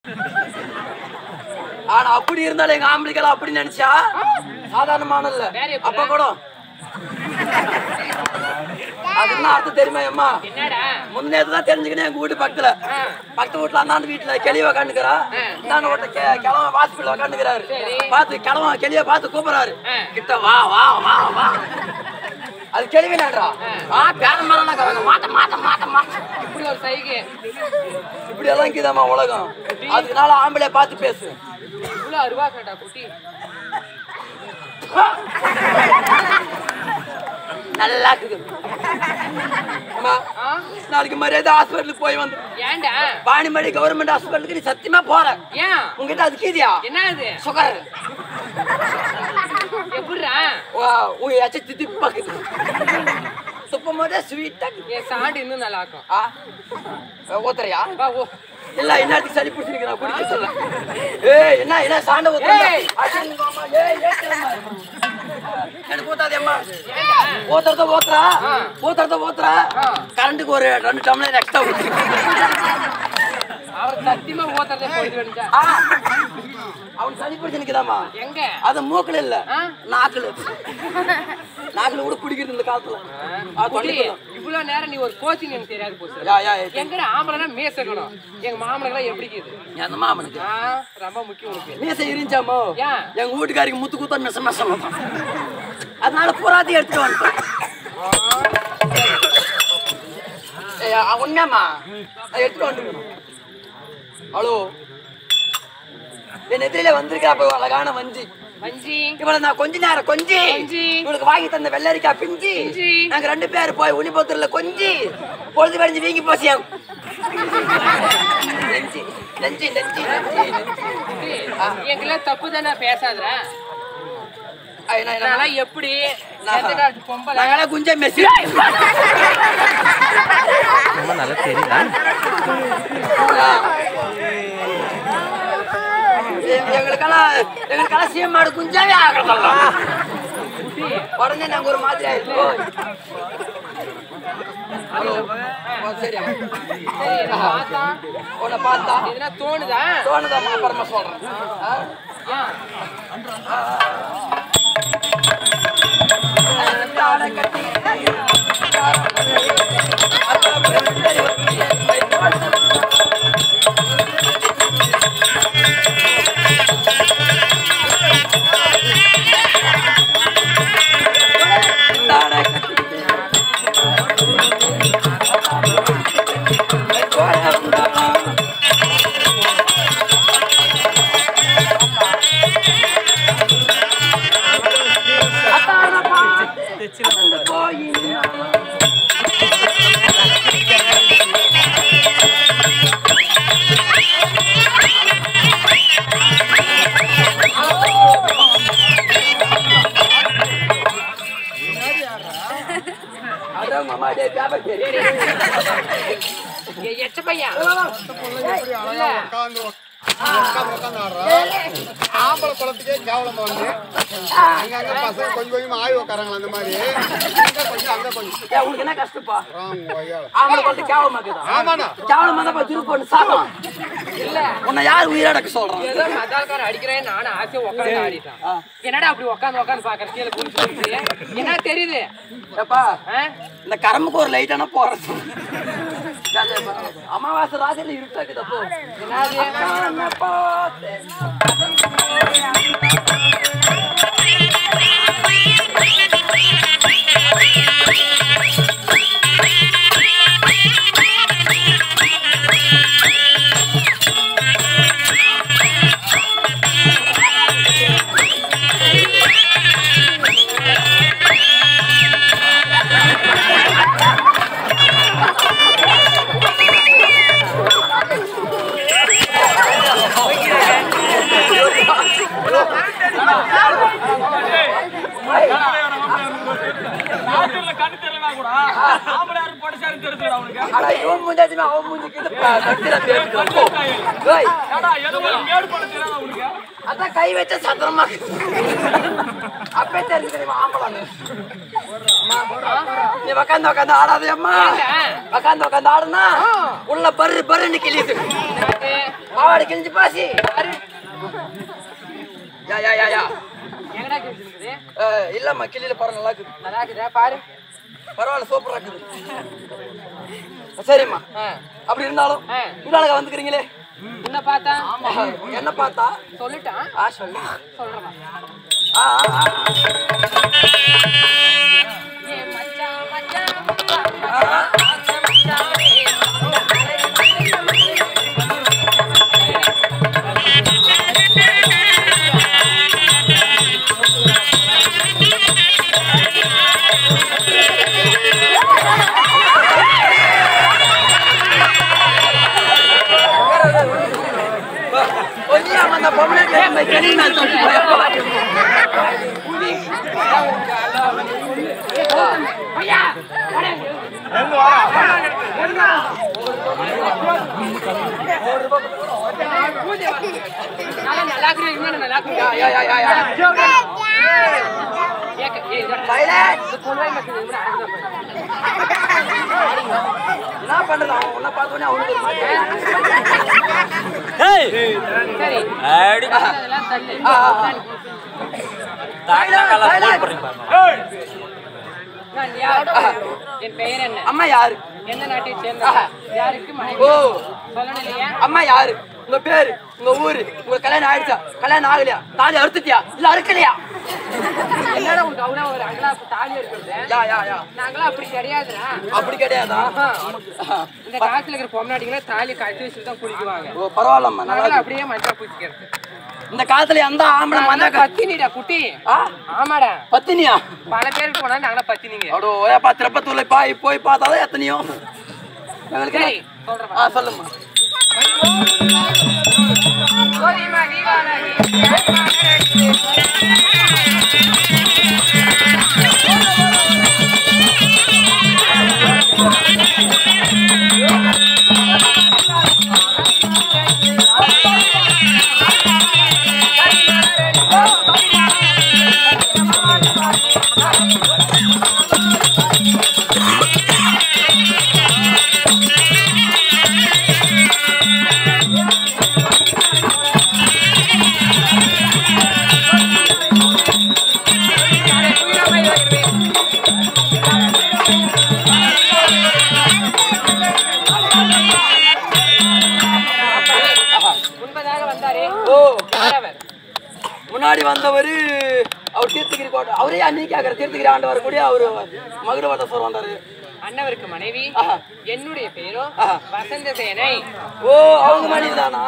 ஆனா அப்படி இருந்தாலும் எங்க ஆம்பளைக்கெல்லாம் அப்படி நினைச்சா சாதாரணமான இல்ல. அப்ப கூட அது என்ன அர்த்தம் தெரியுமா அம்மா? முன்னேதான் தெரிஞ்சுக்கினேன். எங்க வீட்டு பக்கத்து வீட்டுல அந்தாண்டு வீட்டுல கிளிய உக்காந்துக்கிறா. இந்தாண்டு வீட்டுல கிழவ வாசப்பில் உக்காந்துக்கிறாரு. பார்த்து கிழவ கிளிய பார்த்து கூப்பிடுறாரு, கிட்ட வா வா வா வா. அது கேள்வினான்றா பேரம் மாட்ட மாட்ட மாட்ட மாட்ட இப்படி ஒரு சைகை. இப்படி எல்லாம் இருக்குதாம்மா உலகம். அதுக்குனால ஆம்பளை பார்த்து பேசு. இவ்வளவு அருவா கேட்டா குட்டி நல்லா இருக்குது. நாளைக்கு மரியாதை ஹாஸ்பிட்டலுக்கு போய் வந்து பாணிமடி கவர்மெண்ட் ஹாஸ்பிட்டலுக்கு நீ சத்தியமா போற. உங்ககிட்ட அது கீதியா என்ன? சுகர் எப்படிடா உங்க எச்ச தித்தி பாக்குது. துப்பும் போதே ஸ்வீட்டா சாண்டு இன்னும் நல்லா இருக்கும். ஓத்துறியா இல்ல என்னத்துக்கு சளி பிடிச்சிருக்கா குடிக்க சொல்ல. ஏய் என்ன என்ன சாண்ட ஊத்துற? எனக்கு ஊத்தாதேம்மா. ஊத்துறத ஊத்துறா ஊத்துறத ஊத்துறா. கரண்ட்டுக்கு ஒரு 2 டம்ளர் எக்ஸ்ட்ரா ஊத்து. அவர் சத்தியமா ஊத்துறதே போயிட்டு வேணுங்க. அவன் சளி பிடிச்சு நிக்குதாமா? எங்க? அது மூக்குல இல்ல நாக்குல. நாக்குல கூட குடிக்கிறது இந்த காலத்துல. இவ்வளவு நேரம் நீ ஒரு கோச்சிங் எனக்கு தெரியாது போச்சு. எங்க ஆம்பளைனா மீசை இருக்கணும். எங்க மாமனுக்கு எப்படி இருக்குது? எந்த மாமனுக்கு ரொம்ப முக்கியம். உனக்கு மீசை இருந்துச்சாமோ? எங்க வீட்டுக்காரிக்கு முத்து குத்தா மிச மிசம். அதனால புறாத்தையும் எடுத்துட்டு வந்துட்டேன். உண்மையாமா எடுத்துட்டு வந்துக்கணும். ஹலோ என் எதிரில வந்திருக்கா அழகான வஞ்சி. இவளை நான் கொஞ்ச நேரம் கொஞ்சி இவளுக்கு வாங்கி தந்த வெள்ளரிக்காய் பிஞ்சி நாங்க 2 பேர் போய் உனிபத்திரல கொஞ்சி பொழுது வரைஞ்சு வீங்கி போசியா. எங்கெல்லாம் தப்பு தானே பேசாத. எப்படி குஞ்சம் மெசி நல்லா தெரியுதா? எங்களுக்கெல்லாம் சீமாடு குஞ்சாவே ஆகலாம். உடனே நாங்க ஒரு மாதிரி ஆயிருக்கோம். சரி உன்னை பார்த்தா தோணுதா? தோணுதா அப்புறமா சொல்றேன். ஆம்பளை குளத்துக்கே கேவலம் வந்து அங்க பசங்க கொஞ்சம் கொஞ்சமா ஆய்வு உட்காராங்களா அந்த மாதிரி. உங்களுக்கு என்ன கஷ்டப்பா? ஆம்பளை குளத்து கேவலமா இருக்குதா? ஆமாண்ணா கேவலமா தான் திருப்பி சாப்பிடலாம். இல்ல உன்னை யார் உயிராடக்க சொல்றான்? ஏதோ மதால்கார அடிக்கிறேன் நானும் ஆசையா உட்காந்து ஆடிட்டான். என்னடா அப்படி உட்காந்து பாக்குற கீழே குடிச்சு என்ன தெரியுது? இந்த கரம்புக்கு ஒரு லைட்டான போறது. அமாவாசை ராத்திரில இருட்டாக்குதப்போ அட இவன் முஞ்சாச்சுமே அவன் முஞ்சிக்கிட்டு கட்டில பேசிட்டு ஏய் ஏடா ஏதோ ஒரு மேடு போட தெரியாதா உனக்கு? அதான் கை வச்ச சத்திரமா அப்பே தெரிஞ்சுக்கிறீங்க ஆம்பளாங்க நீ உக்காந்து ஆடாதே அம்மா உக்காந்து ஆடுனா உள்ள பருன்னு கிழியுது மாவாடு கிழிஞ்சு பாசி யா எங்கடா கேக்குது? இல்லம்மா கிளியில பரவாயில்ல நல்லா இருக்குது நல்லா இருக்குதா பாரு. பரவாயில்ல சூப்பரா இருக்குது சரிம்மா அப்படி இருந்தாலும் இவ்வளவு வந்துக்கிறீங்களே உன்னை பார்த்தா என்ன பார்த்தா சொல்லிட்டான். சொல்லு சொல்றேன். ஏ மச்சான் மச்சான் அந்த பொம்பளை கிளி நான் சொல்லிட்டு நல்லா இருக்கு. நல்லா இருக்கு. என்ன பண்றது அவன் உன்ன பார்த்தோன்னே அவனுக்கு சரி என் பெயர் என்ன? அம்மா யாரு? எந்த நாட்டை சேர்ந்த? யாருக்கு மனைவி? ஓ சொல்லணும் இல்லையா? அம்மா யாரு? உங்க பேரு, உங்க ஊரு, உங்க கல்யாணம் ஆயிடுச்சா, கல்யாணம் ஆகலையா, தாலி அறுத்துட்டியா இல்ல அறுக்கலையா? என்னடா உனக்கு அவ்வளோ ஒரு அங்கலா தாலி இருக்கிறது? நாங்களாம் அப்படி கிடையாதுடா. அப்படி கிடையாதா? இந்த காலத்துல இருக்கிற பொம்னாடிங்களா தாலி கட்டி வச்சுட்டு தான் குளிக்குவாங்க. ஓ பரவாயில்லம்மா நாங்களாம் அப்படியே மஞ்சள் பூச்சிக்கிறது. இந்த காலத்துல எந்த ஆம்பளை மஞ்சள் பத்தினிடா குட்டி. ஆமாடா பத்தினியா? பல பேருக்கு போனா நாங்களா பத்தினிங்க. அடோ ஏப்பா திருப்பத்தூர்ல போய் பார்த்தாதான் எத்தனையோ எங்களுக்கு சொல்றேன். சொல்லுமா முன்னாடி வந்தவர் அவர் தீர்த்தகிரி கோட்டை அவரே அன்னைக்கு ஆகிற தீர்த்தகிரி ஆண்டவர் கூட அவரு மகுடவட்டேஸ்வரர் வந்தாரு. அண்ணவருக்கு மனைவி என்னுடைய பேரோ வசந்த சேனை. ஓ அவங்க மனைவி தானா?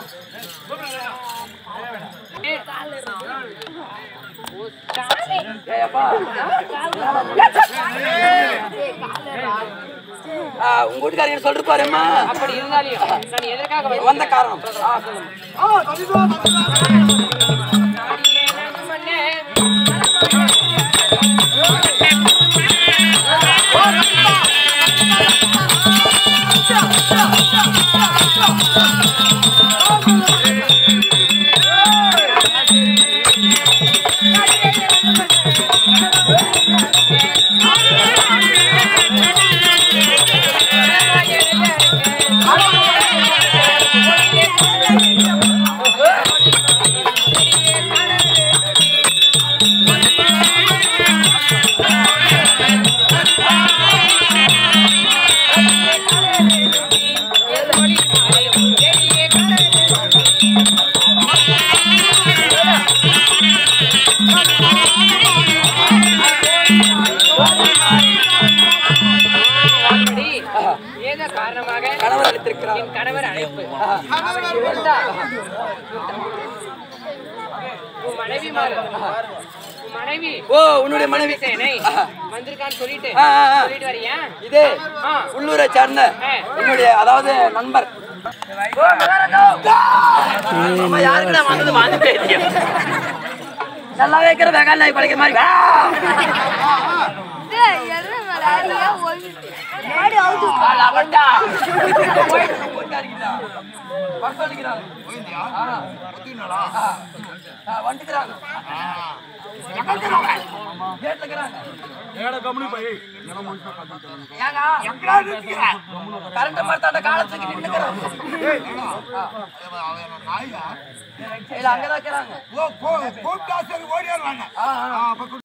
உங்க வீட்டுக்காரங்க சொல்லிட்டு பாருமா. அப்படி இருந்தாலும் நான் எதற்காக வந்த காரணம் கணவர் அழைத்திருக்கிறார். என் கணவர் அழைப்பு மனைவி. ஓ உன்னுடைய மனைவி சேனை வந்திருக்கான்னு சொல்லிட்டு வரியா? இதே உள்ளூரை சார்ந்த என்னுடைய அதாவது நண்பர். யாருக்கு நான் வந்தது வாங்க பேசிய நல்லா வைக்கிற வெங்காயம் நாய் பழைக்கிற மாதிரி அவன்டா வர சொல்லிக்கிறாங்க வந்துக்கிறாங்க கரண்ட் மரத்தாண்ட காலத்துக்கு நின்னுக்கிறாங்க அங்கதான் இருக்கிறாங்க